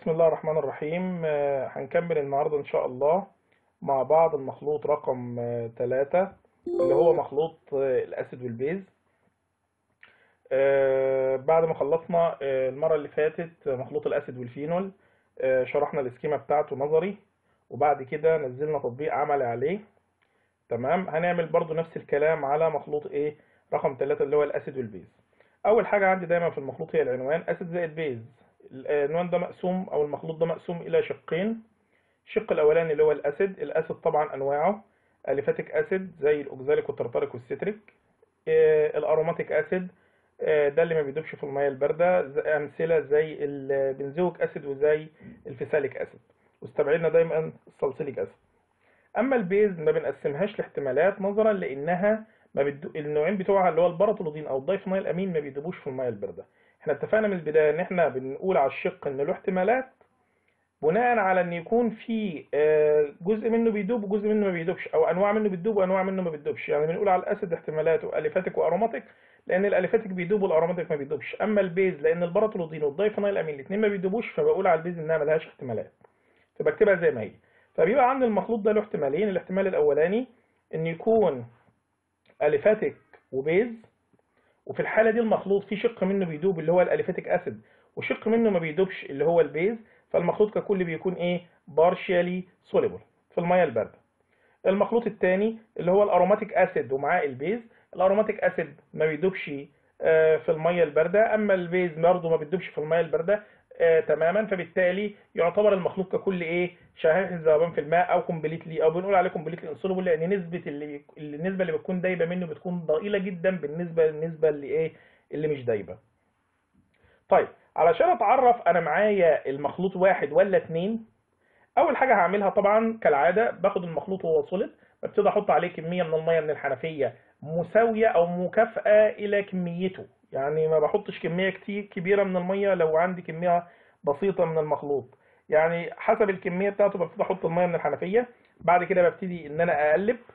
بسم الله الرحمن الرحيم. هنكمل النهاردة إن شاء الله مع بعض المخلوط رقم 3 اللي هو مخلوط الأسيد والبيز. بعد ما خلصنا المرة اللي فاتت مخلوط الأسيد والفينول، شرحنا الاسكيمة بتاعته نظري، وبعد كده نزلنا تطبيق عملي عليه. تمام، هنعمل برضو نفس الكلام على مخلوط رقم 3 اللي هو الأسيد والبيز. أول حاجة عندي دايما في المخلوط هي العنوان أسيد زائد بيز. العنوان ده مقسوم او المخلوط ده مقسوم الى شقين. الشق الاولاني اللي هو الاسيد طبعا انواعه اليفاتيك اسيد زي الاوكزاليك والترتريك والستريك. الاروماتيك اسيد ده اللي ما بيدوبش في الميه البارده، امثله زي البنزويك اسيد وزي الفيساليك اسيد، واستبعدنا دايما الصلصيليك اسيد. اما البيز ما بنقسمهاش لاحتمالات نظرا لانها ما النوعين بتوعها اللي هو الباراتولودين او الدايفينايل امين ما بيدوبوش في الميه البارده. احنا اتفقنا من البدايه ان احنا بنقول على الشق ان له احتمالات بناء على ان يكون في جزء منه بيدوب وجزء منه ما بيدوبش، او انواع منه بتدوب وانواع منه ما بتدوبش. يعني بنقول على الاسيد احتمالاته اليفاتيك واروماتيك لان الاليفاتيك بيدوب والاروماتيك ما بيدوبش. اما البيز لان الباراتولودين والدايفينايل امين الاثنين ما بيدوبوش، فبقول على البيز انها ملهاش احتمالات، فبكتبها زي ما هي. فبيبقى عندي المخلوط ده له احتمالين. الاحتمال الاولاني ان يكون اليفاتيك وبيز، وفي الحاله دي المخلوط في شق منه بيدوب اللي هو الاليفاتيك اسيد وشق منه ما بيدوبش اللي هو البيز، فالمخلوط ككل بيكون بارشيالي سوليبل في الميه البارده. المخلوط الثاني اللي هو الاروماتيك اسيد ومعاه البيز. الاروماتيك اسيد ما بيدوبش في الميه البارده، اما البيز برضه ما بيدوبش في الميه البارده تماما، فبالتالي يعتبر المخلوط ككل شحيح الذوبان في الماء او كومبليتلي، او بنقول عليه كومبليتلي انسولوبل لان نسبه النسبه اللي بتكون دايبه منه بتكون ضئيله جدا بالنسبه للنسبه اللي مش دايبه. طيب، علشان اتعرف انا معايا المخلوط واحد ولا اتنين، اول حاجه هعملها طبعا كالعاده باخد المخلوط وهو سوليد، ببتدي احط عليه كميه من الميه من الحنفيه مساويه او مكافئه الى كميته. يعني ما بحطش كميه كتير كبيره من الميه لو عندي كميه بسيطه من المخلوط، يعني حسب الكميه بتاعته ببتدي احط الميه من الحنفيه. بعد كده ببتدي ان انا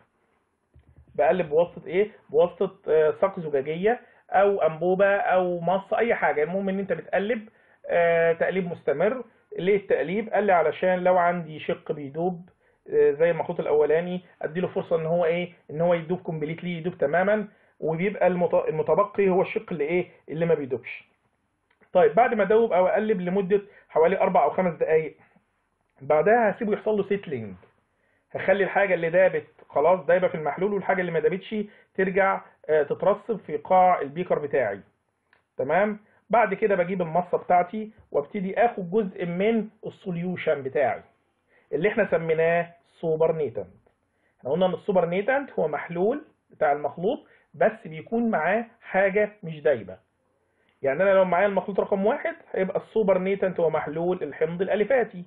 بقلب بواسطه ساق زجاجيه او انبوبه او مص اي حاجه. المهم ان انت بتقلب تقليب مستمر. ليه التقليب؟ قال لي علشان لو عندي شق بيدوب زي المخلوط الاولاني اديله فرصه ان هو يدوب كومبليتلي، يدوب تماما، وبيبقى المتبقي هو الشق اللي ما بيدوبش. طيب، بعد ما ادوب او اقلب لمده حوالي 4 او 5 دقائق، بعدها هسيبه يحصل له سيتلينج. هخلي الحاجه اللي دابت خلاص دايبه في المحلول، والحاجه اللي ما دابتش ترجع تترسب في قاع البيكر بتاعي. تمام. بعد كده بجيب المصه بتاعتي وابتدي اخد جزء من السوليوشن بتاعي اللي احنا سميناه سوبر نيتنت. احنا قلنا ان السوبر نيتنت هو محلول بتاع المخلوط بس بيكون معاه حاجه مش دايبه. يعني انا لو معايا المخلوط رقم 1 هيبقى السوبر نيتنت هو محلول الحمض الاليفاتي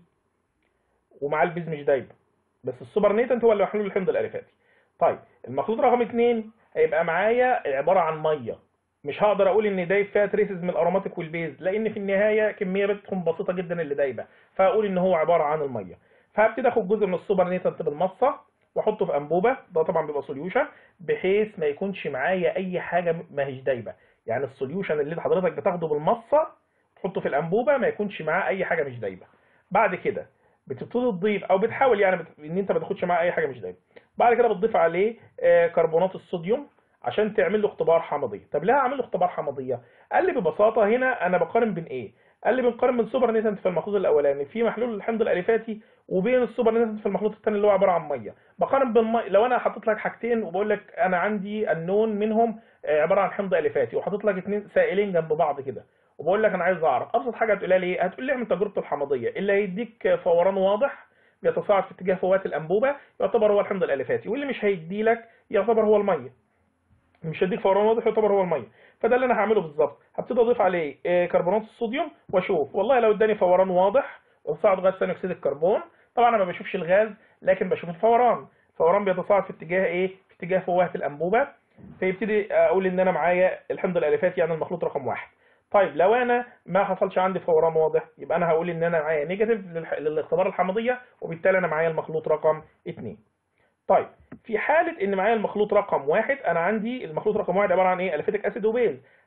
ومعاه البيز مش دايبه، بس السوبر نيتنت هو اللي محلول الحمض الاليفاتي. طيب، المخلوط رقم 2 هيبقى معايا عباره عن ميه، مش هقدر اقول ان دايب فيها تريسز من الاروماتيك والبيز لان في النهايه كميه بتكون بسيطه جدا اللي دايبه، فاقول ان هو عباره عن الميه. فهبتدي اخد جزء من السوبر نيتنت بالمصه واحطه في انبوبه، ده طبعا بيبقى سوليوشن، بحيث ما يكونش معايا اي حاجه ما هيش دايبه. يعني السوليوشن اللي حضرتك بتاخده بالمصه تحطه في الانبوبه ما يكونش معاه اي حاجه مش دايبه. بعد كده بتبتدي تضيف او بتحاول ان انت ما تاخدش معاه اي حاجه مش دايبه. بعد كده بتضيف عليه كربونات الصوديوم عشان تعمل له اختبار حمضيه. طب ليه هعمل له اختبار حمضيه؟ قال لي ببساطه هنا انا بقارن بين قال لي بنقارن بين سوبر نيتنت في المخلوط الاولاني في محلول الحمض الاليفاتي وبين السوبر نيتنت في المخلوط الثاني اللي هو عباره عن ميه. بقارن بين لو انا حطيت لك حاجتين وبقول لك انا عندي النون منهم عباره عن حمض اليفاتي، وحاطط لك اثنين سائلين جنب بعض كده، وبقول لك انا عايز اعرف، ابسط حاجه هتقولها لي ايه؟ هتقول لي اعمل تجربه الحمضيه. اللي هيديك فوران واضح بيتصاعد في اتجاه فوات الانبوبه يعتبر هو الحمض الاليفاتي، واللي مش هيدي لك يعتبر هو الميه. مش هديك فوران واضح يعتبر هو الميه. فده اللي انا هعمله بالظبط، هبتدي اضيف عليه كربونات الصوديوم واشوف والله لو اداني فوران واضح وتصاعد غاز ثاني اكسيد الكربون. طبعا انا ما بشوفش الغاز لكن بشوف الفوران. الفوران بيتصاعد في اتجاه في اتجاه فوهة الانبوبه، فيبتدي اقول ان انا معايا الحمض الاليفاتي يعني المخلوط رقم 1. طيب، لو انا ما حصلش عندي فوران واضح يبقى انا هقول ان انا معايا نيجاتيف للاختبار الحمضيه، وبالتالي انا معايا المخلوط رقم 2. طيب، في حاله ان معايا المخلوط رقم 1 انا عندي المخلوط رقم 1 عباره عن اليفاتيك اسيد وبيز.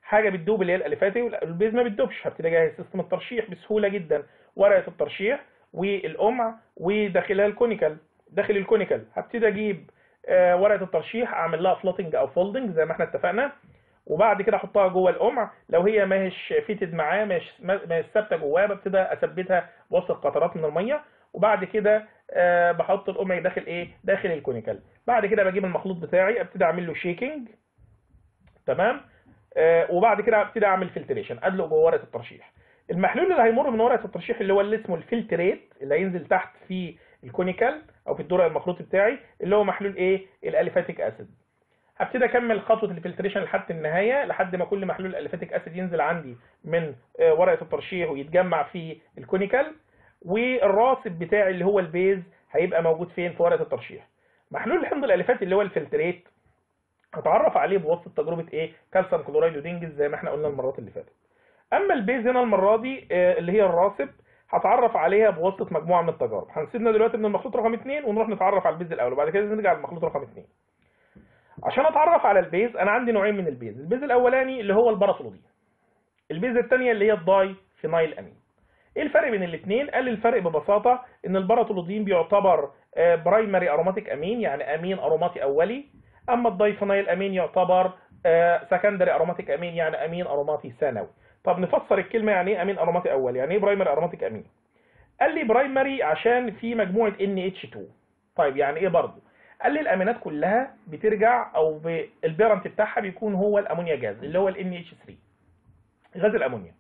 حاجه بتدوب اللي هي الاليفاتيك، والبيز ما بتدوبش. هبتدي اجهز سيستم الترشيح بسهوله جدا، ورقه الترشيح والقمع وداخلها الكونيكال. داخل الكونيكال هبتدي اجيب ورقه الترشيح، اعمل لها فلوتنج او فولدنج زي ما احنا اتفقنا، وبعد كده احطها جوه القمع. لو هي ماهيش فيتد معاه، ماهيش ثابته جواه، ببتدي اثبتها بوسط قطرات من الميه، وبعد كده بحط القمع داخل ايه؟ داخل الكونيكال. بعد كده بجيب المخلوط بتاعي، ابتدي اعمل له شيكنج، تمام. وبعد كده ابتدي اعمل فلتريشن، ادلق جوه ورقه الترشيح. المحلول اللي هيمر من ورقه الترشيح اللي اسمه الفلتريت، اللي هينزل تحت في الكونيكال او في الدرع المخلوط بتاعي، اللي هو محلول ايه؟ الاليفاتيك اسيد. هبتدي اكمل خطوه الفلتريشن لحد النهايه، لحد ما كل محلول الاليفاتيك اسيد ينزل عندي من ورقه الترشيح ويتجمع في الكونيكال، والراسب بتاعي اللي هو البيز هيبقى موجود فين؟ في ورقه الترشيح. محلول الحمض الاليفاتي اللي هو الفلتريت هتعرف عليه بواسطه تجربه ايه؟ كالسيوم كلورايد ودينجز زي ما احنا قلنا المرات اللي فاتت. اما البيز هنا المره دي اللي هي الراسب، هتعرف عليها بواسطه مجموعه من التجارب. هنسيبنا دلوقتي من المخلوط رقم 2 ونروح نتعرف على البيز الاول، وبعد كده نرجع للمخلوط رقم 2. عشان اتعرف على البيز انا عندي نوعين من البيز. البيز الاولاني اللي هو الباراسولودين، البيز الثانيه اللي هي الداي فينايل امين. ايه الفرق بين الاثنين؟ قال لي الفرق ببساطه ان الباراسولودين بيعتبر برايمري اروماتيك امين، يعني امين اروماتي اولي، اما الداي فينايل امين يعتبر سكندري اروماتيك امين، يعني امين اروماتي ثانوي. طب نفسر الكلمه، يعني ايه امين اروماتي اولي؟ يعني ايه برايمري اروماتيك امين؟ قال لي برايمري عشان في مجموعه NH2. طيب يعني ايه برضه؟ قال لي الامينات كلها بترجع، او البيرنت بتاعها بيكون هو الامونيا جاز اللي هو ال NH3، غاز الامونيا.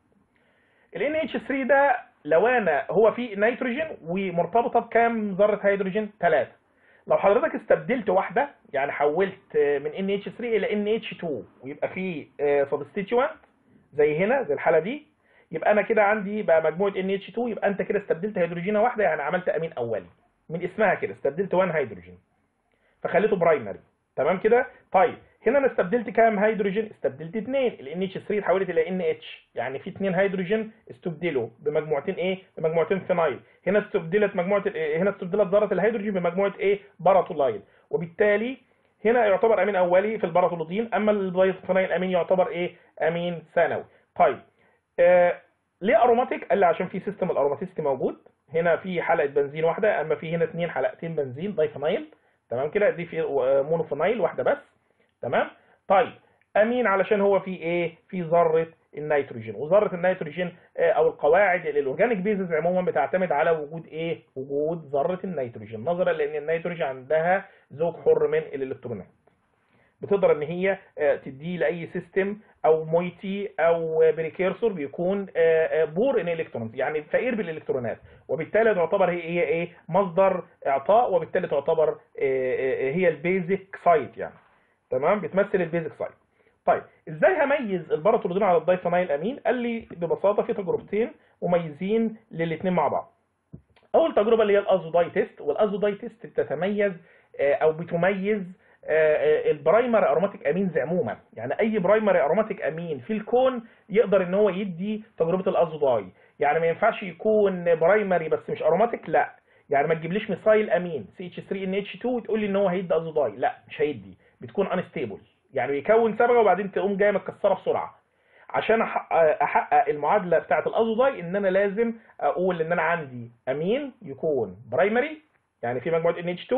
ال NH3 ده لو انا هو فيه نيتروجين ومرتبطه بكام ذره هيدروجين؟ 3. لو حضرتك استبدلت واحده، يعني حولت من NH3 الى NH2 ويبقى فيه سبستيتيوانت زي هنا، زي الحاله دي، يبقى انا كده عندي بقى مجموعه NH2، يبقى انت كده استبدلت هيدروجينه واحده، يعني عملت امين اولي من اسمها كده، استبدلت 1 هيدروجين فخليته برايمري، تمام كده. طيب هنا انا استبدلت كام هيدروجين؟ استبدلت 2. ال NH3 اتحولت الى NH، يعني في 2 هيدروجين استبدلوا بمجموعتين ايه؟ بمجموعتين فينايل. هنا استبدلت هنا استبدلت ذره الهيدروجين بمجموعه ايه؟ باراتولايل، وبالتالي هنا يعتبر امين اولي في الباراتولودين، اما الفينايل امين يعتبر ايه؟ امين ثانوي. طيب ليه اروماتيك؟ قال لي عشان في سيستم الاروماتيستي موجود. هنا في حلقه بنزين واحده، اما في هنا 2 حلقتين بنزين دايفينايل، تمام كده. دي في مونوفينايل واحده بس، تمام. طيب امين علشان هو في ايه؟ في ذره النيتروجين، وذره النيتروجين او القواعد الاورجانيك بيزز عموما بتعتمد على وجود ايه؟ وجود ذره النيتروجين، نظرا لان النيتروجين عندها زوج حر من الالكترونات، بتقدر ان هي تديه لاي سيستم او مويتي او بريكيرسور بيكون بور ان الكترونز، يعني فقير بالالكترونات، وبالتالي تعتبر هي ايه؟ مصدر اعطاء، وبالتالي تعتبر هي البيزك سايت يعني، تمام، بتمثل البيزك سايت. طيب ازاي هميز الباراتولودين على الدايفينايل امين؟ قال لي ببساطه في تجربتين مميزين للاثنين مع بعض. اول تجربه اللي هي الازوداي تيست، والازوداي تيست بتتميز او بتميز البرايمري اروماتيك امينز عموما، يعني اي برايمري اروماتيك امين في الكون يقدر ان هو يدي تجربه الازوداي. يعني ما ينفعش يكون برايمري بس مش اروماتيك، لا، يعني ما تجيبليش ميثايل امين CH3NH2 وتقول لي ان هو هيدي ازوداي، لا مش هيدي، بتكون انستيبل، يعني بيكون صبغه وبعدين تقوم جايه متكسره بسرعه. عشان احقق المعادله بتاعه الازوداي ان انا لازم اقول ان انا عندي امين يكون برايمري، يعني في مجموعه NH2،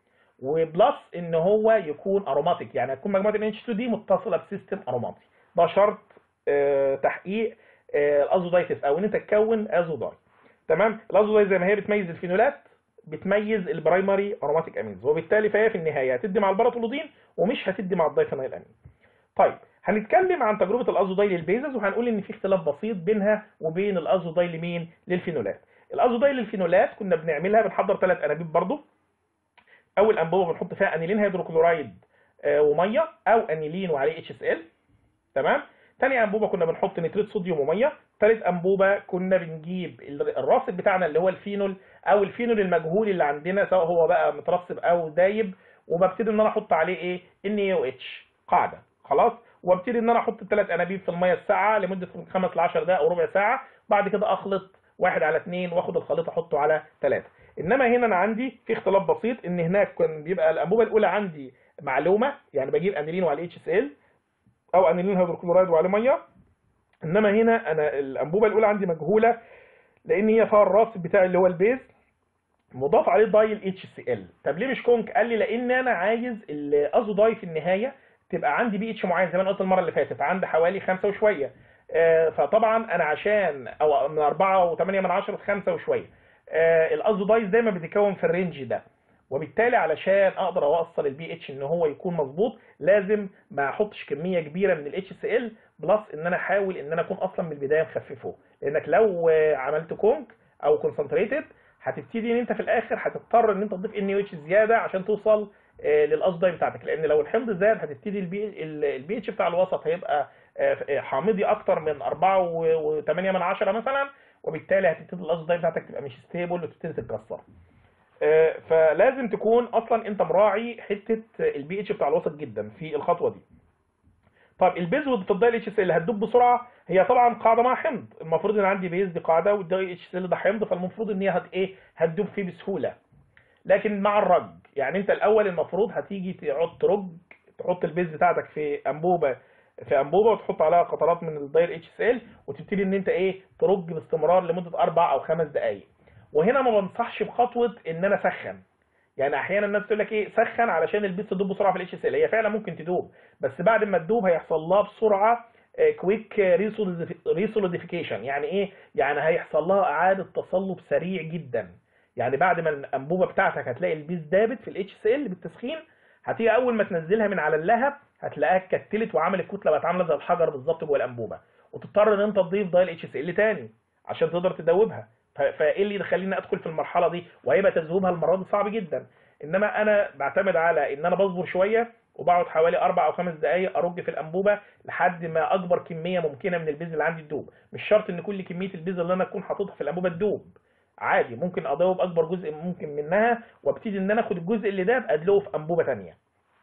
وبلس ان هو يكون اروماتيك، يعني تكون مجموعه NH2 دي متصله بسيستم اروماتي. ده شرط تحقيق الازودايتس، او ان انت تكون ازوداي، تمام. الازوداي زي ما هي بتميز الفينولات بتميز البرايمري اروماتيك امينز، وبالتالي فهي في النهايه هتدي مع الباراتولودين ومش هتدي مع الدايفينايل امين. طيب هنتكلم عن تجربه الازوداي للبيزز، وهنقول ان في اختلاف بسيط بينها وبين الازوداي لمين؟ للفينولات. الازوداي للفينولات كنا بنعملها بنحضر 3 انابيب برضو. اول انبوبه بنحط فيها انيلين هيدروكلورايد وميه، او انيلين وعليه HCl، تمام. ثاني انبوبه كنا بنحط نتريت صوديوم وميه. ثالث انبوبه كنا بنجيب الراسب بتاعنا اللي هو الفينول، او الفينول المجهول اللي عندنا سواء هو بقى مترسب او دايب، وببتدي ان انا احط عليه ايه؟ NaOH قاعده، خلاص. وابتدي ان انا احط ال3 انابيب في الميه الساقعه لمده 5 ل 10 دقائق او ربع ساعه، بعد كده اخلط 1/2 واخد الخليط احطه على 3. انما هنا انا عندي في اختلاف بسيط، ان هناك كان بيبقى الانبوبه الاولى عندي معلومه، يعني بجيب انيلين وعليه HCl، او انيلين هيدروكلورايد وعليه ميه. انما هنا انا الانبوبه الاولى عندي مجهوله لان هي فيها الراسب بتاعي اللي هو البيز مضاف عليه دايل اتش سي ال. طب ليه مش كونك؟ قال لي لان انا عايز الازو داي في النهايه تبقى عندي بي اتش معين، زي ما انا قلت المره اللي فاتت عندي حوالي 5 وشويه. فطبعا انا عشان او من 4.8 من 10 ل 5 وشويه، الازو دايز دايما بتتكون في الرينج ده، وبالتالي علشان اقدر اوصل البي اتش ان هو يكون مظبوط لازم ما احطش كميه كبيره من الاتش سي ال، بلس ان انا احاول ان انا اكون اصلا من البدايه مخففه، لانك لو عملت كونك او كونسنتريتد هتبتدي ان انت في الاخر هتضطر ان انت تضيف ان اتش زياده عشان توصل للاصداي بتاعتك، لان لو الحمض زاد هتبتدي البي اتش بتاع الوسط هيبقى حامضي اكتر من 4.8 من 10 مثلا، وبالتالي هتبتدي الاصداي بتاعتك تبقى مش ستيبل وتبتدي تتكسر. فلازم تكون اصلا انت مراعي حته البي اتش بتاع الوسط جدا في الخطوه دي. طيب البيز والدايل اتش سي اللي هتدوب بسرعه هي طبعا قاعده مع حمض، المفروض ان عندي بيز دي قاعده والدايل اتش سي ده حمض، فالمفروض ان هي هتدوب فيه بسهوله. لكن مع الرج يعني انت الاول المفروض هتيجي تقعد ترج، تحط البيز بتاعتك في انبوبه وتحط عليها قطرات من الدايل اتش سي ال، وتبتدي ان انت ترج باستمرار لمده 4 أو 5 دقائق. وهنا ما بنصحش بخطوه ان انا اسخن، يعني احيانا الناس تقول لك سخن علشان البيز تدوب بسرعه في الاتش سي ال، هي فعلا ممكن تدوب، بس بعد ما تدوب هيحصل لها بسرعه كويك ريسوليديفيكيشن. يعني يعني هيحصل لها اعاده تصلب سريع جدا. يعني بعد ما الانبوبه بتاعتك هتلاقي البيز دابت في الاتش سي ال بالتسخين، هتيجي اول ما تنزلها من على اللهب هتلاقيها اتكتلت وعملت كتله بقت عامله زي الحجر بالظبط جوه الانبوبه، وتضطر ان انت تضيف دايل اتش سي ال تاني عشان تقدر تدوبها. فايه اللي يخليني ادخل في المرحله دي وهيبقى تذوبها المره دي صعب جدا. انما انا بعتمد على ان انا بصبر شويه وبقعد حوالي 4 أو 5 دقائق ارج في الانبوبه لحد ما اكبر كميه ممكنه من البيز اللي عندي تدوب. مش شرط ان كل كميه البيز اللي انا اكون حاططها في الانبوبه تدوب، عادي ممكن ادوب اكبر جزء ممكن منها وابتدي ان انا اخد الجزء اللي داب ادلقه في انبوبه ثانيه.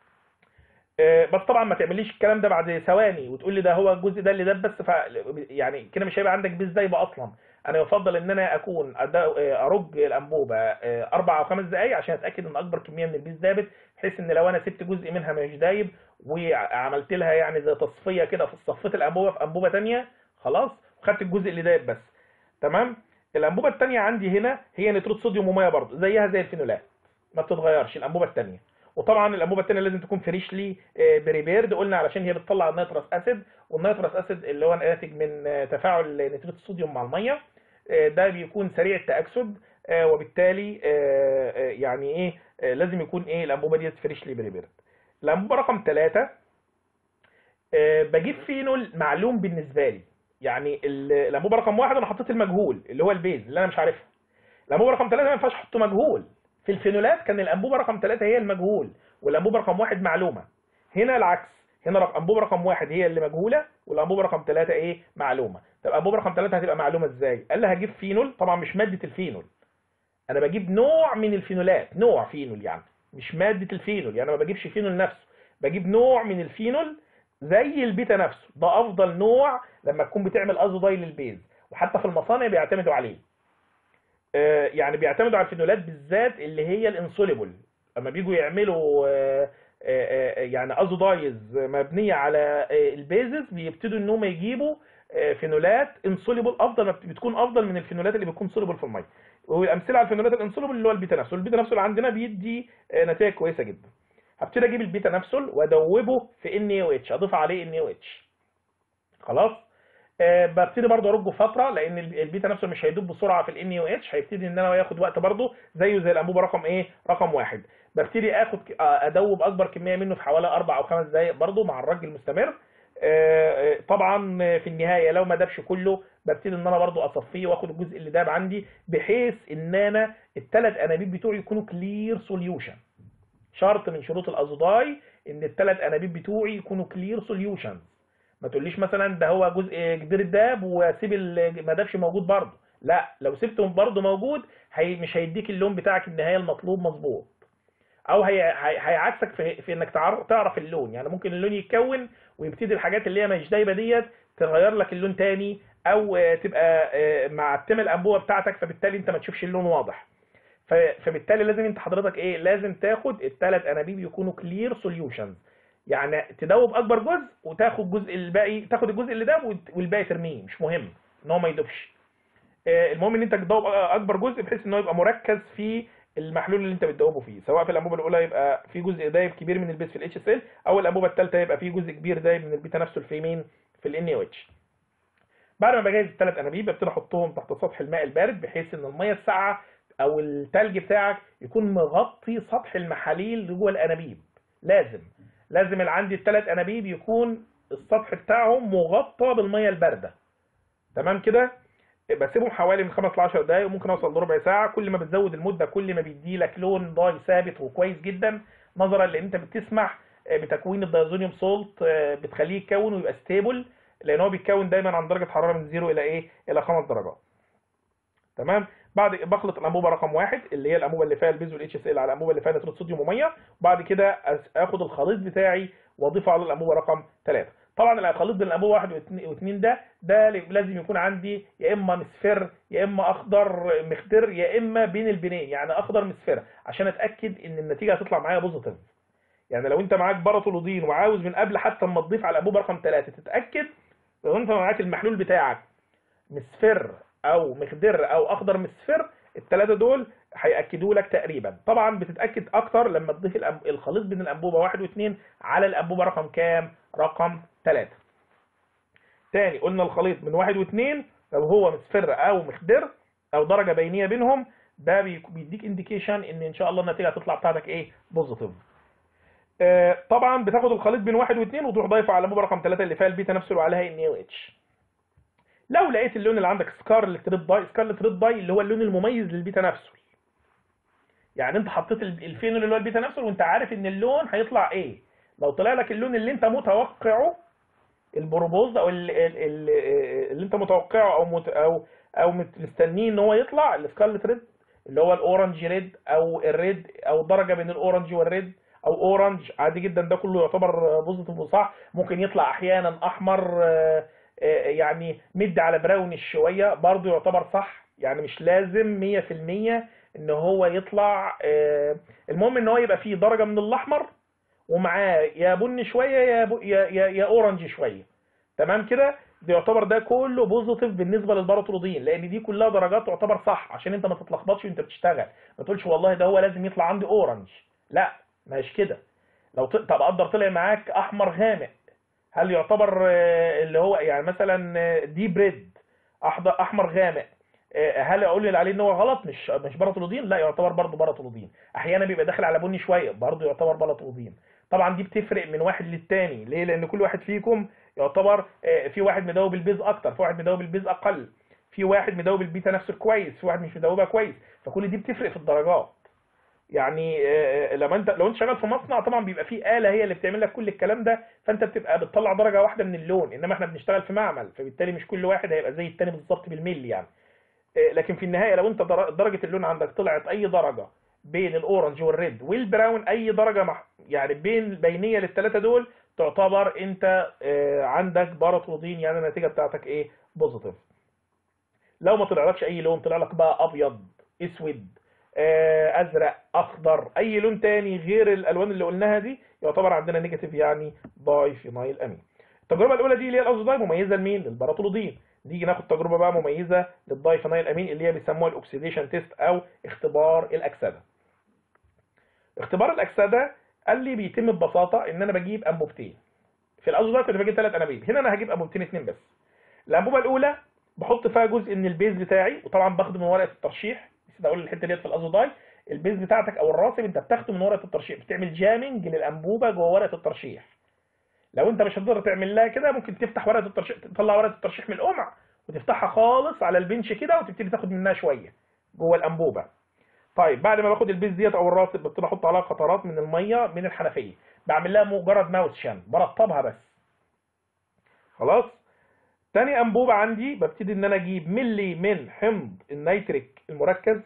بس طبعا ما تعمليش الكلام ده بعد ثواني وتقول لي ده هو الجزء ده اللي داب بس، يعني كده مش هيبقى عندك بيز دايبه اصلا. انا يفضل ان انا اكون ارج الانبوبه 4 أو 5 دقائق عشان اتاكد ان اكبر كميه من البيز دابت، بحيث ان لو انا سبت جزء منها مش دايب وعملت لها يعني زي تصفيه كده في صفيت الانبوبه في انبوبه ثانيه خلاص وخدت الجزء اللي دايب بس. تمام. الانبوبه الثانيه عندي هنا هي نترات صوديوم وميه برضه زيها زي الفينولات، ما بتتغيرش الانبوبه الثانيه. وطبعا الانبوبه الثانيه لازم تكون فريشلي بريبيرد، قلنا علشان هي بتطلع النيتروس اسيد، والنيتروس اسيد اللي هو ناتج من تفاعل نترات الصوديوم مع الميه، ده بيكون سريع التاكسد، وبالتالي يعني لازم يكون الانبوبه دي فريشلي بريبيرد. الانبوبه رقم 3 بجيب فينول معلوم بالنسبه لي. يعني الانبوبه رقم 1 انا حطيت المجهول اللي هو البيز اللي انا مش عارفها. الانبوبه رقم 3 ما ينفعش احط مجهول. في الفينولات كان الانبوبه رقم 3 هي المجهول والانبوبه رقم 1 معلومه. هنا العكس، هنا الانبوبه رقم 1 هي اللي مجهوله والانبوبه رقم 3 معلومه. طب الانبوبه رقم 3 هتبقى معلومه ازاي؟ قال لي هجيب فينول، طبعا مش ماده الفينول، انا بجيب نوع من الفينولات، نوع فينول يعني مش ماده الفينول، يعني ما بجيبش فينول نفسه، بجيب نوع من الفينول زي البيتا نفسه. ده افضل نوع لما تكون بتعمل ازودايل للبيز، وحتى في المصانع بيعتمدوا عليه. يعني بيعتمدوا على الفينولات بالذات اللي هي الانسوليبل، اما بيجوا يعملوا يعني ازودايز مبنيه على البيزز بيبتدوا ان هم يجيبوا فينولات انسوليبل افضل، بتكون افضل من الفينولات اللي بتكون سوليبل في الميه. والامثله على الفينولات الانسوليبل اللي هو البيتا نفسول. البيتا نفسول عندنا بيدي نتائج كويسه جدا. هبتدي اجيب البيتا نفسول وادوبه في ان او اتش، اضيف عليه ان او اتش خلاص. ببتدي برضه ارجه فتره لان البيتا نفسه مش هيدوب بسرعه في الان او اتش، هيبتدي ان انا ياخد وقت برضه زيه زي الانبوبه رقم 1. ببتدي اخد ادوب اكبر كميه منه في حوالي 4 أو 5 دقائق برضه مع الرج المستمر. طبعا في النهايه لو ما دابش كله ببتدي ان انا برضه اصفيه واخد الجزء اللي داب عندي، بحيث ان انا الثلاث انابيب بتوعي يكونوا كلير سوليوشن. شرط من شروط الازوداي ان الثلاث انابيب بتوعي يكونوا كلير سوليوشن. ما تقوليش مثلا ده هو جزء كبير الداب وسيب ما دابش موجود برضه، لا، لو سبته برضه موجود مش هيديك اللون بتاعك النهائي المطلوب مظبوط، او هيعكسك في انك تعرف اللون. يعني ممكن اللون يتكون ويبتدي الحاجات اللي هي مش دايبه ديت تغير لك اللون تاني، او تبقى معتمه الانبوبه بتاعتك فبالتالي انت ما تشوفش اللون واضح. فبالتالي لازم انت حضرتك لازم تاخد الثلاث انابيب يكونوا كلير سوليوشنز، يعني تدوب اكبر جزء وتاخد جزء الباقي، تاخد الجزء اللي داب والباقي ترميه، مش مهم ان هو ما يدوبش. المهم ان انت تدوب اكبر جزء بحيث ان هو يبقى مركز في المحلول اللي انت بتدوبه فيه، سواء في الانبوبه الاولى يبقى في جزء دايب كبير من البيز في الاتش اس ال، او الانبوبه الثالثه يبقى في جزء كبير دايب من البيتا نفسه في مين، في الان او اتش. بعد ما بجهز الثلاث انابيب ببتدي احطهم تحت سطح الماء البارد، بحيث ان الميه الساقعه او الثلج بتاعك يكون مغطي سطح المحاليل اللي جوه الانابيب. لازم اللي عندي الثلاث انابيب يكون السطح بتاعهم مغطى بالميه البارده. تمام كده. بسيبهم حوالي من 5 ل 10 دقايق، وممكن اوصل لربع ساعه. كل ما بتزود المده كل ما بيدي لك لون ضاي ثابت وكويس جدا، نظرا لان انت بتسمح بتكوين الدايزونيوم سولت، بتخليه يتكون ويبقى ستيبل، لان هو بيتكون دايما عند درجه حراره من 0 الى ايه، الى 5 درجات. تمام. بعد بخلط الانبوبه رقم 1 اللي هي الانبوبه اللي فيها البيز والاتش اس ال على الانبوبه اللي فيها نترات صوديوم وميه، وبعد كده اخد الخليط بتاعي واضيفه على الانبوبه رقم 3. طبعا الخليط بين الانبوبه 1 و2 ده لازم يكون عندي يا اما مصفر يا اما اخضر مخضر يا اما بين البنين، يعني اخضر مصفر، عشان اتاكد ان النتيجه هتطلع معايا بوزيتيف. يعني لو انت معاك باراتولودين وعاوز من قبل حتى ما تضيف على الانبوبه رقم 3 تتاكد لو انت معاك المحلول بتاعك مصفر او مخضر او اخضر مصفر، الثلاثه دول هياكدوا لك تقريبا. طبعا بتتاكد اكتر لما تضيف الخليط بين الانبوبه 1 و2 على الانبوبه رقم كام؟ رقم 3. تاني قلنا الخليط من 1 و2 لو هو مصفر او مخضر او درجه بينيه بينهم، ده بيديك انديكيشن ان شاء الله النتيجه هتطلع بتاعتك ايه؟ بوزيتيف. طبعا بتاخد الخليط بين 1 و2 وتروح ضايفه على الانبوبه رقم 3 اللي فيها البيتا نفسه وعليها ان او اتش. لو لقيت اللون اللي عندك سكارلت ريد داي اللي هو اللون المميز للبيتا نفسه، يعني انت حطيت الفينول اللي هو البيتا نفسه وانت عارف ان اللون هيطلع ايه. لو طلع لك اللون اللي انت متوقعه، البروبوز او اللي انت متوقعه او مستنيه ان هو يطلع السكارلت ريد اللي هو الاورنج ريد او الريد او درجه بين الاورنج والريد او اورنج عادي جدا، ده كله يعتبر بوزيتيف وصح. ممكن يطلع احيانا احمر يعني مد على براونش شويه، برضه يعتبر صح. يعني مش لازم 100% ان هو يطلع. المهم ان هو يبقى فيه درجه من الاحمر ومعاه يا بني شويه يا اورنج شويه. تمام كده. ده يعتبر ده كله بوزيتيف بالنسبه للباراترودين، لان دي كلها درجات تعتبر صح، عشان انت ما تتلخبطش وانت بتشتغل، ما تقولش والله ده هو لازم يطلع عندي اورنج، لا مش كده. لو طب قدر طلع معاك احمر غامق، هل يعتبر اللي هو يعني مثلا ديب ريد احمر غامق، هل اقول اللي عليه ان هو غلط مش باراترودين؟ لا، يعتبر برضه باراترودين. احيانا بيبقى داخل على بني شويه، برضه يعتبر باراترودين. طبعا دي بتفرق من واحد للتاني. ليه؟ لان كل واحد فيكم يعتبر في واحد مدوب البيز اكتر، في واحد مدوب البيز اقل، في واحد مدوب البيتا نفسه كويس، في واحد مش مدوبها كويس، فكل دي بتفرق في الدرجات. يعني لو انت شغال في مصنع طبعا بيبقى في آلة هي اللي بتعمل لك كل الكلام ده، فانت بتبقى بتطلع درجة واحدة من اللون، انما احنا بنشتغل في معمل، فبالتالي مش كل واحد هيبقى زي التاني بالظبط بالملي يعني. لكن في النهاية لو انت درجة اللون عندك طلعت اي درجة بين الاورنج والريد والبراون، اي درجة يعني بينية للثلاثة دول، تعتبر انت عندك باراترودين، يعني النتيجة بتاعتك ايه؟ بوزيتيف. لو ما طلعلكش اي لون، طلع لك بقى ابيض اسود ازرق اخضر اي لون تاني غير الالوان اللي قلناها دي، يعتبر عندنا نيجاتيف، يعني باي فينايل امين. التجربه الاولى دي اللي هي الازوداي مميزه لمين؟ للباراترودين. نيجي ناخد تجربه بقى مميزه للداي فينايل امين اللي هي بيسموها الاكسيديشن تيست او اختبار الاكسده. اختبار الاكسده قال لي بيتم ببساطه ان انا بجيب انبوبتين. في الازوداي كنت بجيب 3 انابيب، هنا انا هجيب انبوبتين 2 بس. الانبوبه الاولى بحط فيها جزء من البيز بتاعي، وطبعا باخده من ورقه الترشيح. نسيت اقول الحته ديت في الازوداي، البيز بتاعتك او الراسب انت بتاخده من ورقه الترشيح، بتعمل جامنج للانبوبه جوه ورقه الترشيح. لو انت مش هتقدر تعمل لها كده، ممكن تفتح ورقه الترشيح، تطلع ورقه الترشيح من القمع وتفتحها خالص على البنش كده وتبتدي تاخد منها شويه جوه الانبوبه. طيب بعد ما باخد البيز ديت او الراسب ببتدي احط عليها قطرات من الميه من الحنفيه، بعمل لها مجرد ماوتشن، برطبها بس. خلاص. تاني انبوبه عندي ببتدي ان انا اجيب ملي من حمض النيتريك المركز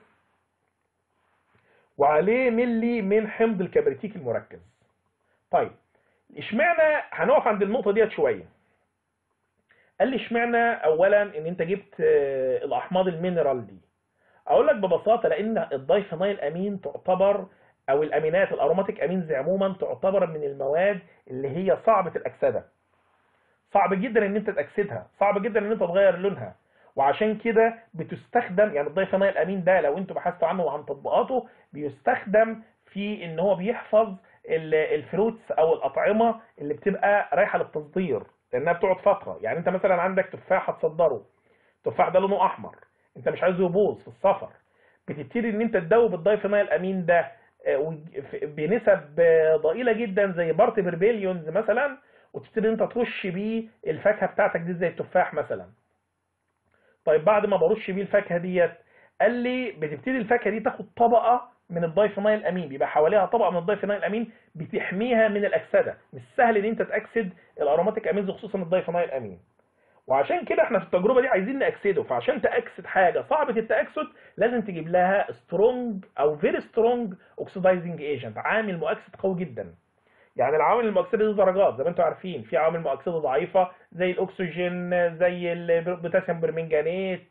وعليه ملي من حمض الكبريتيك المركز. طيب اشمعنى هنقف عند النقطه ديت شويه. قال لي اشمعنى اولا ان انت جبت الاحماض المينرال دي. اقول لك ببساطه لان الدايفينايل امين تعتبر او الامينات الاروماتيك امينز عموما تعتبر من المواد اللي هي صعبه الاكسده، صعب جدا ان انت تاكسدها، صعب جدا ان انت تغير لونها، وعشان كده بتستخدم، يعني الدايفينايل امين ده لو انتوا بحثتوا عنه وعن تطبيقاته بيستخدم في ان هو بيحفظ الفروتس او الاطعمه اللي بتبقى رايحه للتصدير، لانها بتقعد فتره. يعني انت مثلا عندك تفاح هتصدره، التفاح ده لونه احمر، انت مش عايزه يبوظ في السفر، بتبتدي ان انت تدوب الدايفينايل امين ده بنسب ضئيله جدا زي بارت بربيليونز مثلا، وتبتدي انت ترش بيه الفاكهه بتاعتك دي زي التفاح مثلا. طيب بعد ما برش بيه الفاكهه ديت، قال لي بتبتدي الفاكهه دي تاخد طبقه من الدايفينايل الامين، بيبقى حواليها طبقه من الدايفينايل الامين بتحميها من الاكسده، مش سهل ان انت تاكسد الاروماتيك امينز خصوصا الدايفينايل الامين. وعشان كده احنا في التجربه دي عايزين ناكسده، فعشان تاكسد حاجه صعبه التاكسد لازم تجيب لها سترونج او فيري سترونج اوكسيدايزنج ايجنت، عامل مؤكسد قوي جدا. يعني العوامل المؤكسده دي درجات زي ما انتم عارفين، في عوامل مؤكسده ضعيفه زي الاكسجين، زي البوتاسيوم برمنجانيت،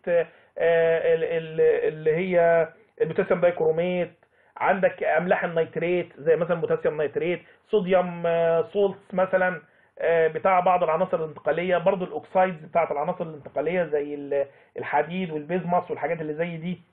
اللي هي البوتاسيوم دايكروميت، عندك املاح النيتريت زي مثلا بوتاسيوم نيتريت، صوديوم سولتس مثلا بتاع بعض العناصر الانتقاليه، برضو الاوكسايدز بتاعت العناصر الانتقاليه زي الحديد والبيزماس والحاجات اللي زي دي.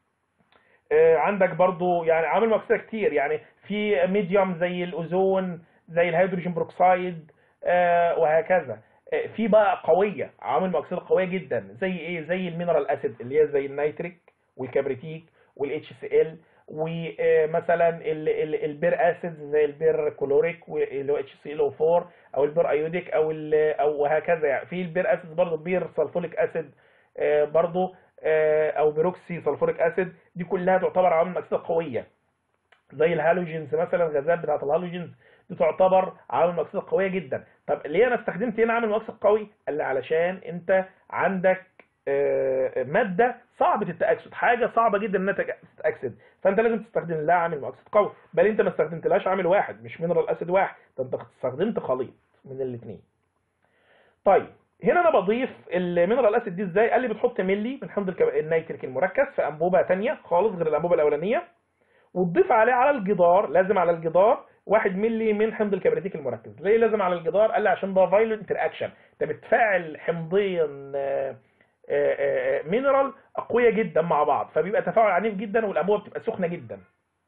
عندك برضو يعني عوامل مؤكسده كتير، يعني في ميديوم زي الاوزون، زي الهيدروجين بروكسايد، وهكذا. في بقى قويه، عوامل مؤكسده قويه جدا زي ايه؟ زي المينرال اسيد اللي هي زي النيتريك والكبريتيك والاتش سي ال، ومثلا البير اسيد زي البير كلوريك اللي هو اتش سي ال او 4، او البير ايوديك او هكذا. يعني في البير اسيد برضو بير سلفوليك اسيد برضو، او بيروكسي سلفوريك اسيد، دي كلها تعتبر عوامل مؤكسده قويه. زي الهالوجينز مثلا، الغازات بتاعت الهالوجينز دي تعتبر عوامل مؤكسده قويه جدا. طب ليه انا استخدمت هنا عامل مؤكسد قوي؟ قال لي علشان انت عندك ماده صعبه التاكسد، حاجه صعبه جدا انها تتاكسد، فانت لازم تستخدم لها عامل مؤكسد قوي. بل انت ما استخدمتلهاش عامل واحد، مش مينرال اسيد واحد، ده انت استخدمت خليط من الاثنين. طيب هنا انا بضيف المينرال اسيد دي ازاي؟ قال لي بتحط ملي من حمض النيتريك المركز في انبوبه ثانيه خالص غير الانبوبه الاولانيه، وتضيف عليه على الجدار، لازم على الجدار 1 ملي من حمض الكبريتيك المركز. ليه لازم على الجدار؟ قال لي عشان ده فايلنت انتر اكشن، انت بتفاعل حمضين مينرال اقوياء جدا مع بعض، فبيبقى تفاعل عنيف جدا والانبوبه بتبقى سخنه جدا.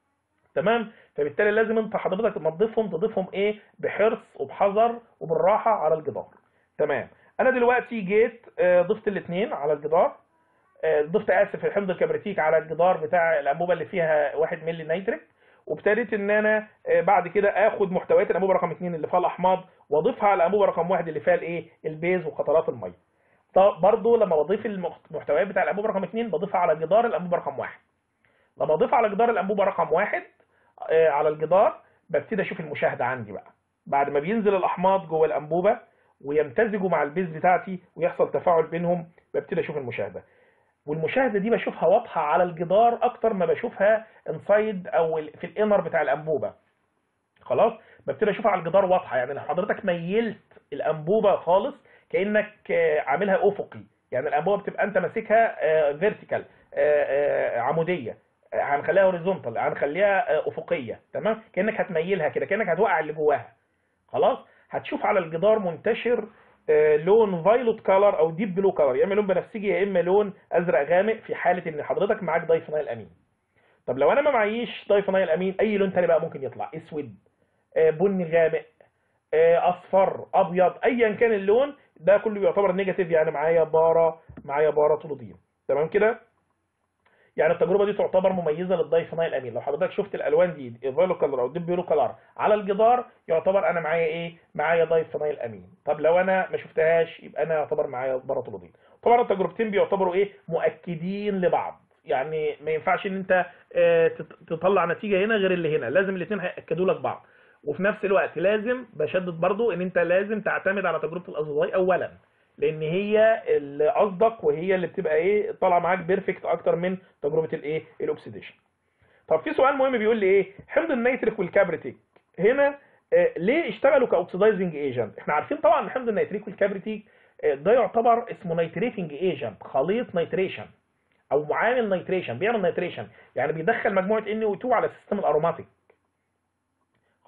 تمام؟ فبالتالي لازم انت حضرتك تضيفهم ايه؟ بحرص وبحذر وبالراحه على الجدار. تمام. انا دلوقتي جيت ضفت الاثنين على الجدار، ضفت اسف الحمض الكبريتيك على الجدار بتاع الانبوبه اللي فيها 1 ملي نيتريك، وابتديت ان انا بعد كده اخد محتويات الانبوبه رقم 2 اللي فيها الاحماض واضيفها على الانبوبه رقم 1 اللي فيها الايه؟ البيز وقطرات الميه. برضو لما بضيف المحتويات بتاع الانبوبه رقم 2 بضيفها على جدار الانبوبه رقم 1. لما اضيفها على جدار الانبوبه رقم 1 على الجدار، ببتدي اشوف المشاهده عندي بقى بعد ما بينزل الاحماض جوه الانبوبه ويمتزجوا مع البيز بتاعتي ويحصل تفاعل بينهم، ببتدي اشوف المشاهده. والمشاهده دي بشوفها واضحه على الجدار اكتر ما بشوفها انسايد او في الانر بتاع الانبوبه. خلاص، ببتدي اشوفها على الجدار واضحه. يعني لو حضرتك ميلت الانبوبه خالص كانك عاملها افقي، يعني الانبوبه بتبقى انت ماسكها فيرتيكال عموديه، هنخليها هوريزونتال، هنخليها افقيه. تمام؟ كانك هتميلها كده، كانك هتوقع اللي جواها. خلاص، هتشوف على الجدار منتشر لون فايلوت كالر او ديب بلو كالر، يا اما لون بنفسجي يا اما لون ازرق غامق، في حاله ان حضرتك معاك دايفينايل امين. طب لو انا ما معيش دايفينايل امين، اي لون تاني بقى ممكن يطلع، اسود، بني غامق، اصفر، ابيض، ايا كان اللون ده كله يعتبر نيجاتيف، يعني معايا بارا طولودين. تمام كده؟ يعني التجربه دي تعتبر مميزه للدايفينايل امين. لو حضرتك شفت الالوان دي فايلو كلر او ديب بيلو كلر على الجدار، يعتبر انا معايا ايه؟ معايا دايفينايل امين. طب لو انا ما شفتهاش يبقى انا يعتبر معايا باراتولودين. طبعا التجربتين بيعتبروا ايه؟ مؤكدين لبعض، يعني ما ينفعش ان انت تطلع نتيجه هنا غير اللي هنا، لازم الاثنين هياكدوا لك بعض. وفي نفس الوقت لازم بشدد برضو ان انت لازم تعتمد على تجربه الاصدقاء اولا، لان هي اللي اصدق وهي اللي بتبقى ايه؟ طالعه معاك بيرفكت اكتر من تجربه الايه؟ الاكسيديشن. طب في سؤال مهم بيقول لي ايه؟ حمض النيتريك والكبريتيك هنا ليه اشتغلوا كاوكسيدايزنج ايجنت؟ احنا عارفين طبعا ان حمض النيتريك والكبريتيك ده يعتبر اسمه نيتريتنج ايجنت، خليط نيتريشن او معامل نيتريشن، بيعمل نيتريشن، يعني بيدخل مجموعه NO2 على السيستم الاروماتيك.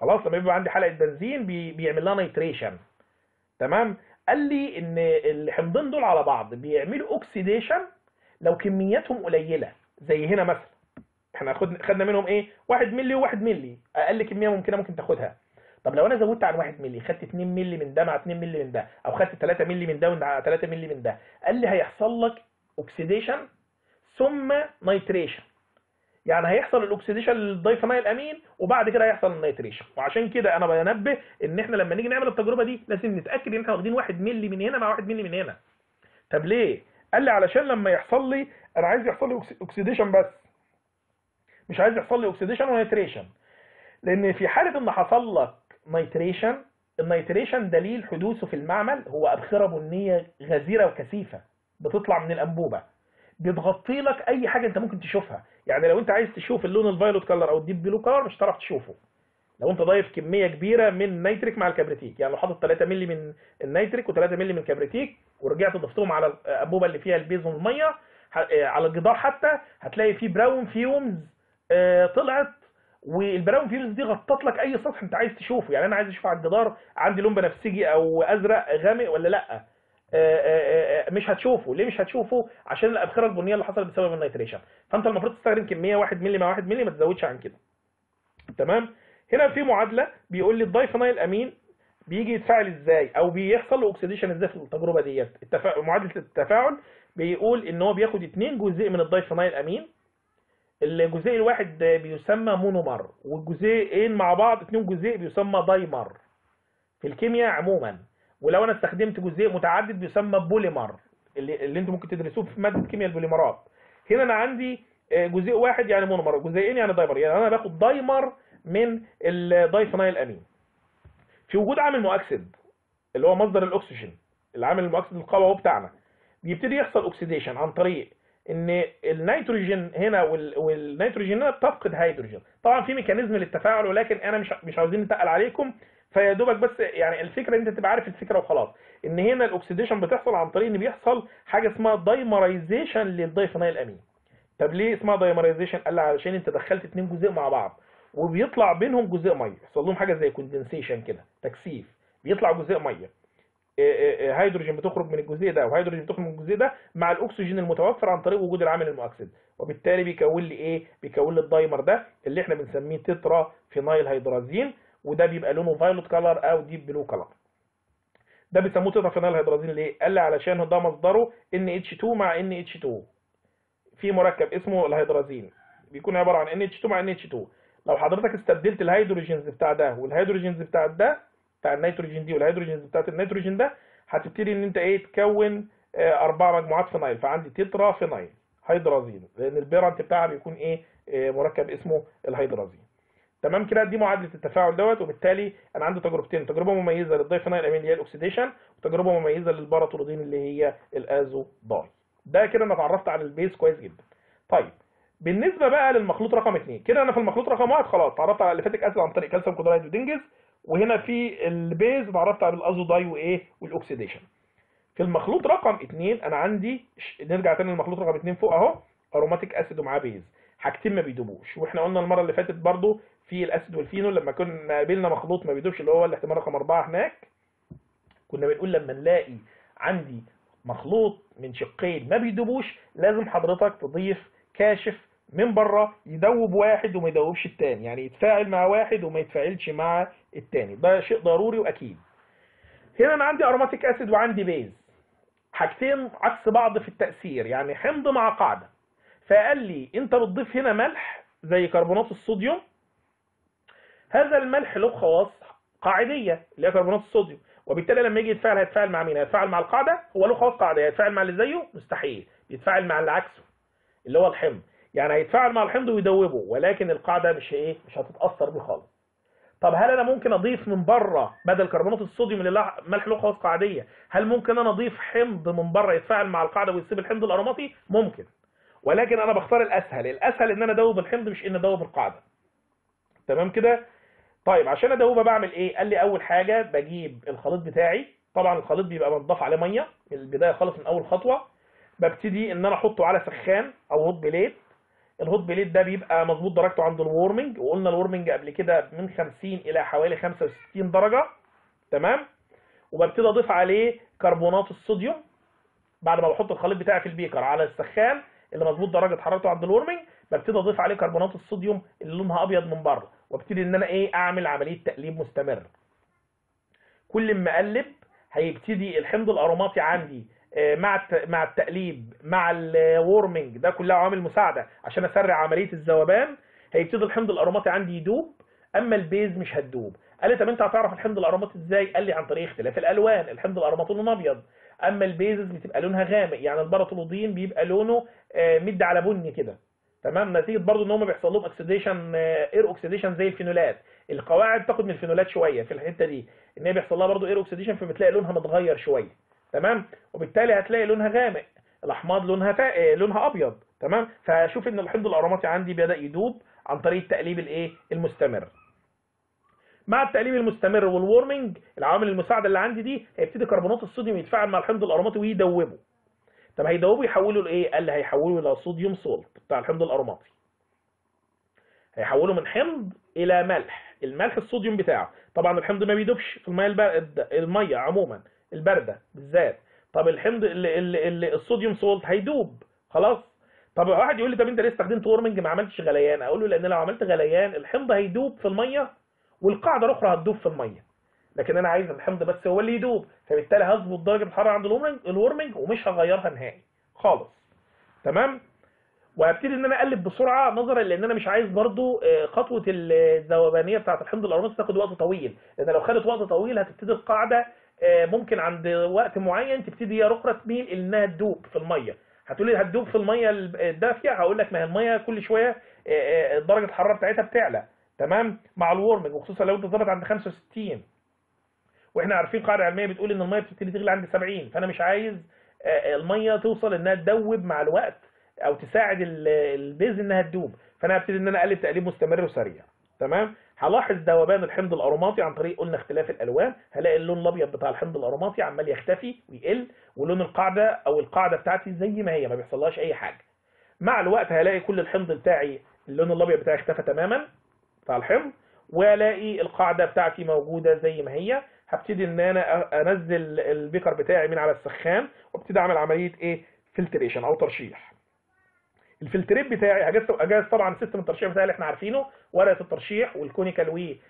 خلاص لما يبقى عندي حلقه بنزين بيعمل لها نيتريشن. تمام. قال لي ان الحمضين دول على بعض بيعملوا اوكسيديشن لو كمياتهم قليله، زي هنا مثلا احنا خدنا منهم ايه 1 مللي و1 مللي، اقل كميه ممكن تاخدها. طب لو انا زودت عن 1 مللي، خدت 2 مللي من ده مع 2 مللي من ده، او خدت 3 مللي من ده مع 3 مللي من ده، قال لي هيحصل لك اوكسيديشن ثم نيتريشن. يعني هيحصل الاكسيديشن للدايفينايل امين وبعد كده هيحصل النيتريشن. وعشان كده انا بنبه ان احنا لما نيجي نعمل التجربه دي لازم نتاكد ان احنا واخدين 1 مللي من هنا مع 1 مللي من هنا. طب ليه؟ قال لي علشان لما يحصل لي، انا عايز يحصل لي اوكسيديشن بس، مش عايز يحصل لي اوكسيديشن ونيتريشن. لان في حاله ان حصل لك نيتريشن، النيتريشن دليل حدوثه في المعمل هو ابخره بنيه غزيره وكثيفه بتطلع من الانبوبه، بتغطي لك اي حاجه انت ممكن تشوفها. يعني لو انت عايز تشوف اللون الفايلوت كلر او الديب بلو كلر مش هتعرف تشوفه لو انت ضايف كميه كبيره من النيتريك مع الكبريتيك. يعني لو حاطط 3 مللي من النيتريك و3 مللي من الكبريتيك ورجعت ضفتهم على الانبوبه اللي فيها البيز والميه على الجدار، حتى هتلاقي فيه براون فيومز طلعت، والبراون فيومز دي غطت لك اي سطح انت عايز تشوفه. يعني انا عايز اشوف على الجدار عندي لون بنفسجي او ازرق غامق ولا لا، مش هتشوفه. ليه مش هتشوفه؟ عشان الابخره البنيه اللي حصلت بسبب النيتريشن. فانت المفروض تستخدم كميه 1 مللي مع 1 مللي، ما تزودش عن كده. تمام. هنا في معادله بيقول لي الدايفينايل امين بيجي يتفاعل ازاي او بيحصل له اوكسيديشن ازاي في التجربه ديت. معادله التفاعل بيقول ان هو بياخد 2 جزيء من الدايفينايل امين، الجزيء الواحد بيسمى مونومر، والجزيئين مع بعض 2 جزيء بيسمى دايمر في الكيمياء عموما. ولو انا استخدمت جزيء متعدد بيسمى بوليمر، اللي انتم ممكن تدرسوه في ماده كيمياء البوليمرات. هنا انا عندي جزيء واحد يعني مونومر، جزيئين يعني دايمر، يعني انا باخد دايمر من الدايفينايل امين. في وجود عامل مؤكسد اللي هو مصدر الاكسجين، العامل المؤكسد القوي بتاعنا، بيبتدي يحصل اوكسيديشن عن طريق ان النيتروجين هنا والنيتروجين هنا بتفقد هيدروجين. طبعا في ميكانيزم للتفاعل ولكن انا مش عاوزين نتقل عليكم، فيا دوبك بس يعني الفكره انت تبقى عارف الفكره وخلاص. ان هنا الاكسيديشن بتحصل عن طريق ان بيحصل حاجه اسمها دايمرايزيشن للدايفينايل امين. طب ليه اسمها دايمرايزيشن؟ قال لي علشان انت دخلت 2 جزيء مع بعض وبيطلع بينهم جزيء ميه، يحصل لهم حاجه زي كوندنسيشن كده، تكثيف، بيطلع جزيء ميه، هيدروجين بتخرج من الجزيء ده وهيدروجين بتخرج من الجزيء ده مع الاكسجين المتوفر عن طريق وجود العامل المؤكسد، وبالتالي بيكون لي ايه؟ بيكون لي الدايمر ده اللي احنا بنسميه تترا فينايل هيدرازين، وده بيبقى لونه فايلوت كلر او ديب بلو كلر. ده بيسموه تترا فينايل هيدرازين ليه؟ قال لي علشان ده مصدره NH2 مع NH2، في مركب اسمه الهيدرازين بيكون عباره عن NH2 مع NH2. لو حضرتك استبدلت الهيدروجينز بتاع ده والهيدروجينز بتاع ده، بتاع النيتروجين دي والهيدروجينز بتاعت النيتروجين ده، هتبتدي ان انت ايه؟ تكون 4 مجموعات فينايل، فعندي تترا فينايل هيدرازين، لان البيرنت بتاعها بيكون ايه؟ مركب اسمه الهيدرازين. تمام كده؟ دي معادله التفاعل دوت. وبالتالي انا عندي تجربتين، تجربه مميزه للدايفينايل امين اللي هي الاكسيديشن، وتجربه مميزه للباراتولودين اللي هي الازو داي. ده كده انا اتعرفت على البيز كويس جدا. طيب بالنسبه بقى للمخلوط رقم 2، كده انا في المخلوط رقم 1 خلاص اتعرفت على الليفاتيك اسيد عن طريق كالسيوم كلورايد ودنجز، وهنا في البيز اتعرفت على الازو داي وايه؟ والاكسيديشن. في المخلوط رقم 2 انا عندي نرجع تاني للمخلوط رقم 2 فوق اهو، اروماتيك اسيد ومعاه بيز، حاجتين ما بيدوبوش. واحنا قلنا المره اللي فاتت برضو في الاسيد والفينول لما كنا قابلنا مخلوط ما بيدوبش اللي هو الاحتمال رقم 4 هناك، كنا بنقول لما نلاقي عندي مخلوط من شقين ما بيدوبوش لازم حضرتك تضيف كاشف من بره يدوب واحد وما يدوبش التاني، يعني يتفاعل مع واحد وما يتفاعلش مع التاني، ده شيء ضروري واكيد. هنا انا عندي اروماتيك اسيد وعندي بيز، حاجتين عكس بعض في التأثير، يعني حمض مع قاعدة. فقال لي انت بتضيف هنا ملح زي كربونات الصوديوم، هذا الملح له خواص قاعدية اللي هي كربونات الصوديوم، وبالتالي لما يجي يتفاعل هيتفاعل مع مين؟ هيتفاعل مع القاعدة، هو له خواص قاعدية، هيتفاعل مع اللي زيه مستحيل، يتفاعل مع اللي عكسه اللي هو الحمض، يعني هيتفاعل مع الحمض ويدوبه، ولكن القاعدة مش هتتأثر بيه خالص. طب هل انا ممكن اضيف من بره بدل كربونات الصوديوم اللي ملح له خواص قاعديه، هل ممكن انا اضيف حمض من بره يتفاعل مع القاعده ويسيب الحمض الاروماتي؟ ممكن، ولكن انا بختار الاسهل ان انا ادوب الحمض مش ان ادوب القاعده. تمام كده؟ طيب عشان ادوبها بعمل ايه؟ قال لي اول حاجه بجيب الخليط بتاعي، طبعا الخليط بيبقى متضاف عليه ميه من البدايه خالص من اول خطوه، ببتدي ان انا احطه على سخان او هوت بليت، الهوت بليت ده بيبقى مظبوط درجته عند الورمنج، وقلنا الورمنج قبل كده من 50 الى حوالي 65 درجه. تمام. وببتدي اضيف عليه كربونات الصوديوم بعد ما بحط الخليط بتاعي في البيكر على السخان اللي مظبوط درجه حرارته عند الورمنج. ببتدي اضيف عليه كربونات الصوديوم اللي لونها ابيض من بره، وابتدي ان انا اعمل عمليه تقليب مستمر. كل ما اقلب هيبتدي الحمض الأروماتي عندي مع التقليب مع الورمنج، ده كلها عوامل مساعده عشان اسرع عمليه الذوبان. هيبتدي الحمض الأروماتي عندي يدوب، اما البيز مش هتدوب. قال لي طب انت هتعرف الحمض الأروماتي ازاي؟ قال لي عن طريق اختلاف الالوان. الحمض الأروماتي لونه ابيض، اما البيزز بتبقى لونها غامق، يعني الباراتولودين بيبقى لونه مد على بني كده. تمام. نتيجه برضو ان هم بيحصل لهم اكسيديشن، اير اوكسيديشن زي الفينولات. القواعد تاخد من الفينولات شويه في الحته دي، ان هي بيحصل لها برضو اير اوكسيديشن، فبتلاقي لونها متغير شويه. تمام. وبالتالي هتلاقي لونها غامق، الاحماض لونها ابيض. تمام. فشوف ان الحمض الأروماتي عندي بدا يدوب عن طريق التقليب المستمر. مع التقليب المستمر والورمنج، العوامل المساعده اللي عندي دي، هيبتدي كربونات الصوديوم يتفاعل مع الحمض الأروماتي ويدوبه. طب هيدوبه يحوله لايه؟ قال لي هيحوله الى صوديوم سولت بتاع الحمض الأروماتي. هيحوله من حمض الى ملح. الملح الصوديوم بتاعه. طبعا الحمض ما بيدوبش في الميه عموما البارده بالذات. طب الحمض الصوديوم سولت هيدوب خلاص. طب واحد يقول لي طب انت ليه استخدمت وورمنج ما عملتش غليان؟ اقول له لان لو عملت غليان الحمض هيدوب في الميه والقاعده الاخرى هتدوب في الميه، لكن انا عايز الحمض بس هو اللي يدوب، فبالتالي هظبط درجه الحراره عند الورمنج ومش هغيرها نهائي خالص. تمام. وهبتدي ان انا اقلب بسرعه نظرا لان انا مش عايز برضو خطوه الذوبانيه بتاعه الحمض الأروماتي تاخد وقت طويل، لان لو خدت وقت طويل هتبتدي القاعده ممكن عند وقت معين تبتدي يا رخرة تميل انها تدوب في الميه. هتقول لي هتدوب في الميه الدافيه، هقول لك ما هي الميه كل شويه درجه الحراره بتاعتها بتعلى. تمام. مع الورمنج، وخصوصا لو انت ظبط عند 65، واحنا عارفين قاعده علميه بتقول ان الميه بتبتدي تغلي عند 70، فانا مش عايز الميه توصل انها تدوب مع الوقت او تساعد البيز انها تدوب، فانا هبتدي ان انا اقلب تقليب مستمر وسريع. تمام. هلاحظ ذوبان الحمض الأروماتي عن طريق قلنا اختلاف الالوان. هلاقي اللون الابيض بتاع الحمض الأروماتي عمال يختفي ويقل، ولون القاعده بتاعتي زي ما هي ما بيحصلهاش اي حاجه. مع الوقت هلاقي كل الحمض بتاعي اللون الابيض بتاعي اختفى تماما بتاع الحمض، والاقي القاعده بتاعتي موجوده زي ما هي. هبتدي ان انا انزل البيكر بتاعي من على السخان، وابتدي اعمل عمليه فلتريشن او ترشيح. الفلتريت بتاعي هجهز طبعا سيستم الترشيح بتاعي اللي احنا عارفينه، ورقه الترشيح والكونيكال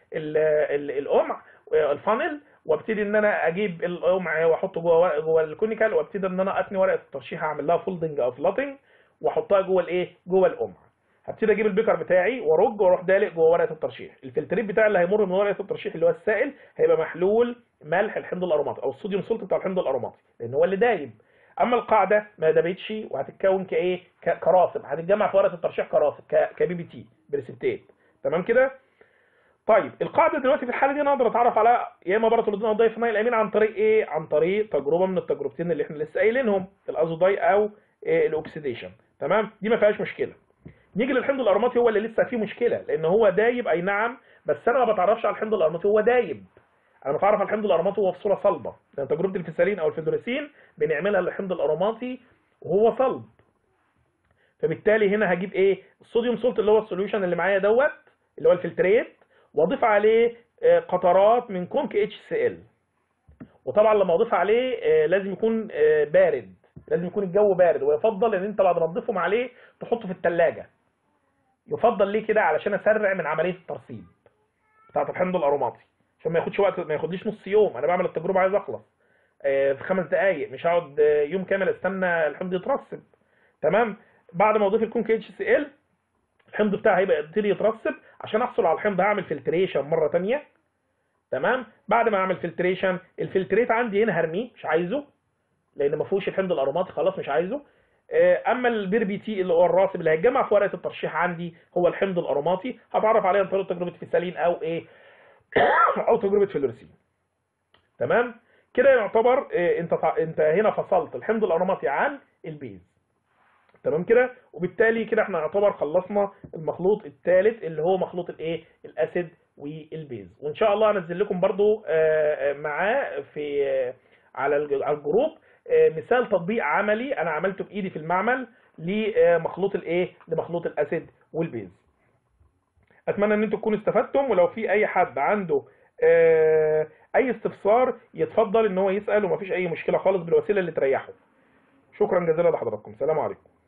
والقمع الفانل، وابتدي ان انا اجيب القمع واحطه جوه الكونيكال، وابتدي ان انا اتني ورقه الترشيح، اعمل لها فولدنج او فلاتنج واحطها جوه القمع. هبتدي اجيب البيكر بتاعي وارج واروح دالق جوه ورقه الترشيح. الفلتريت بتاعي اللي هيمر من ورقه الترشيح اللي هو السائل هيبقى محلول ملح الحمض الأروماتي او الصوديوم سولت بتاع الحمض الأروماتي، لان هو اللي دايب. اما القاعده ما دابتش وهتتكون كراسب، هتتجمع في ورقه الترشيح كراسب كبي بي تي بريسبتات. تمام كده. طيب القاعده دلوقتي في الحاله دي انا اقدر اتعرف على يا اما باراتولودين او دايفينايل امين عن طريق عن طريق تجربه من التجربتين اللي احنا لسه قايلينهم، الازوداي او الاكسيديشن. تمام. دي ما فيهاش مشكله. نيجي للحمض الأروماتي، هو اللي لسه فيه مشكله، لان هو دايب اي نعم، بس انا ما بتعرفش على الحمض الأروماتي هو دايب. انا بتعرف على الحمض الأروماتي وهو في صوره صلبه، لان تجربه الفيسالين او الفيدوريسين بنعملها للحمض الأروماتي وهو صلب. فبالتالي هنا هجيب الصوديوم سولت اللي هو السوليوشن اللي معايا دوت اللي هو الفلتريت، واضيف عليه قطرات من كونك HCl. وطبعا لما اضيف عليه لازم يكون بارد، لازم يكون الجو بارد، ويفضل ان انت بعد ما تضيفهم عليه تحطه في الثلاجه. يفضل ليه كده؟ علشان اسرع من عمليه الترسيب بتاعه الحمض الأروماتي، عشان ما ياخدش وقت، ما ياخدليش نص يوم. انا بعمل التجربه عايز اخلص في 5 دقائق، مش هقعد يوم كامل استنى الحمض يترسب. تمام. بعد ما اضيف الكونك HCl الحمض بتاعي هيبقى يبتدي يترسب. عشان احصل على الحمض هعمل فلتريشن مره ثانيه. تمام. بعد ما اعمل فلتريشن، الفلتريت عندي هنا هرميه، مش عايزه لان ما فيهوش الحمض الأروماتي، خلاص مش عايزه. اما البير بي تي اللي هو الراسب اللي هيتجمع في ورقه الترشيح عندي هو الحمض الأروماتي، هتعرف عليه عن طريق تجربه فيسالين او او تجربه فلوريسين. تمام. كده يعتبر انت هنا فصلت الحمض الأروماتي عن البيز. تمام كده. وبالتالي كده احنا يعتبر خلصنا المخلوط الثالث اللي هو مخلوط الاسيد والبيز. وان شاء الله هنزل لكم برضو معاه على الجروب مثال تطبيق عملي انا عملته بايدي في المعمل لمخلوط الايه، لمخلوط الاسيد والبيز. اتمنى ان انتم تكونوا استفدتم، ولو في اي حد عنده اي استفسار يتفضل ان هو يسال، ومفيش اي مشكله خالص بالوسيله اللي تريحه. شكرا جزيلا لحضراتكم، سلام عليكم.